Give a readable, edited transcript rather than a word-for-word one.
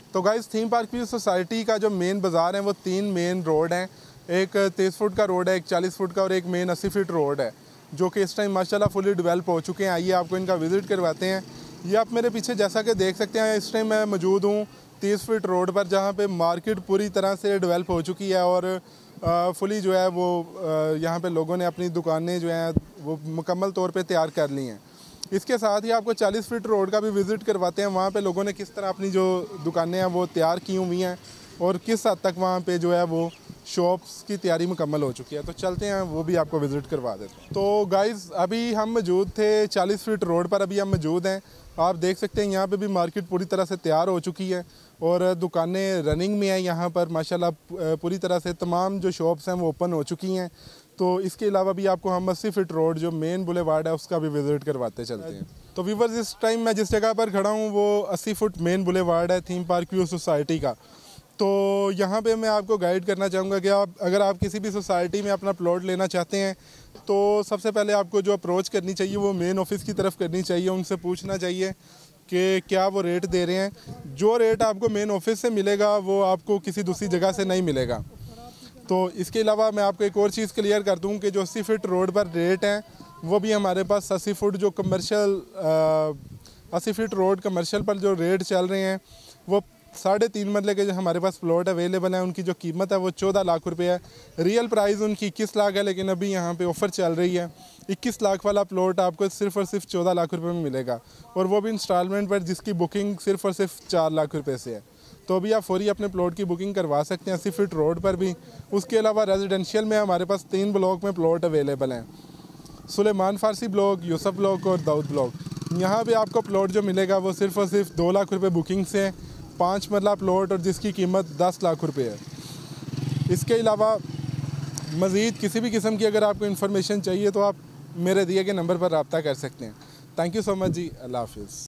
तो guys theme park view society का जो मेन बाज़ार है वो 3 मेन रोड हैं। एक 23 फुट का रोड है, एक 40 फुट का और एक मेन 80 फीट रोड है, जो कि इस टाइम माशाल्लाह फुली डेवलप हो चुके हैं। आइए आपको इनका विज़िट करवाते हैं। ये आप मेरे पीछे जैसा कि देख सकते हैं, इस टाइम मैं मौजूद हूँ 30 फीट रोड पर, जहाँ पे मार्केट पूरी तरह से डेवलप हो चुकी है और फुली जो है वो यहाँ पे लोगों ने अपनी दुकानें जो हैं वो मुकम्मल तौर पे तैयार कर ली हैं। इसके साथ ही आपको 40 फीट रोड का भी विज़िट करवाते हैं। वहाँ पे लोगों ने किस तरह अपनी जो दुकानें हैं वो तैयार की हुई हैं और किस हद तक वहाँ पे जो है वो शॉप्स की तैयारी मुकम्मल हो चुकी है। तो चलते हैं, वो भी आपको विज़िट करवा देते हैं। तो गाइज़ अभी हम मौजूद थे 40 फीट रोड पर, अभी हम मौजूद हैं। आप देख सकते हैं यहाँ पे भी मार्केट पूरी तरह से तैयार हो चुकी है और दुकानें रनिंग में हैं। यहाँ पर माशाल्लाह पूरी तरह से तमाम जो शॉप्स हैं वो ओपन हो चुकी हैं। तो इसके अलावा भी आपको हम 80 फीट रोड जो मेन बुलेवार्ड है उसका भी विज़िट करवाते चलते हैं। तो व्यूअर्स, इस टाइम मैं जिस जगह पर खड़ा हूँ वो 80 फुट मेन बुलेवार्ड है थीम पार्क व्यू सोसाइटी का। तो यहाँ पे मैं आपको गाइड करना चाहूँगा कि अगर आप किसी भी सोसाइटी में अपना प्लॉट लेना चाहते हैं तो सबसे पहले आपको जो अप्रोच करनी चाहिए वो मेन ऑफिस की तरफ करनी चाहिए। उनसे पूछना चाहिए कि क्या वो रेट दे रहे हैं। जो रेट आपको मेन ऑफिस से मिलेगा वो आपको किसी दूसरी जगह से नहीं मिलेगा। तो इसके अलावा मैं आपको एक और चीज़ क्लियर कर दूं कि जो 80 फीट रोड पर रेट हैं वो भी हमारे पास 80 फुट जो कमर्शियल 80 फीट रोड कमर्शियल पर जो रेट चल रहे हैं वो 3.5 मरले के जो हमारे पास प्लॉट अवेलेबल हैं उनकी जो कीमत है वो 14 लाख रुपए है। रियल प्राइस उनकी 21 लाख है, लेकिन अभी यहाँ पे ऑफ़र चल रही है। 21 लाख वाला प्लॉट आपको सिर्फ़ और सिर्फ 14 लाख रुपए में मिलेगा, और वो भी इंस्टॉलमेंट पर, जिसकी बुकिंग सिर्फ़ और सिर्फ 4 लाख रुपए से है। तो अभी आप फौरी अपने प्लॉट की बुकिंग करवा सकते हैं 80 फीट रोड पर भी। उसके अलावा रेजिडेंशियल में हमारे पास 3 ब्लॉक में प्लॉट अवेलेबल हैं, सुलेमान फ़ारसी ब्लॉक, यूसुफ ब्लॉक और दाऊद ब्लॉक। यहाँ पे आपको प्लॉट जो मिलेगा वो सिर्फ़ और सिर्फ 2 लाख रुपए बुकिंग से 5 मरला प्लॉट, और जिसकी कीमत 10 लाख रुपए है। इसके अलावा मज़ीद किसी भी किस्म की अगर आपको इन्फॉर्मेशन चाहिए तो आप मेरे दिए गए नंबर पर रब्ता कर सकते हैं। थैंक यू सो मच जी, अल्लाह हाफिज़।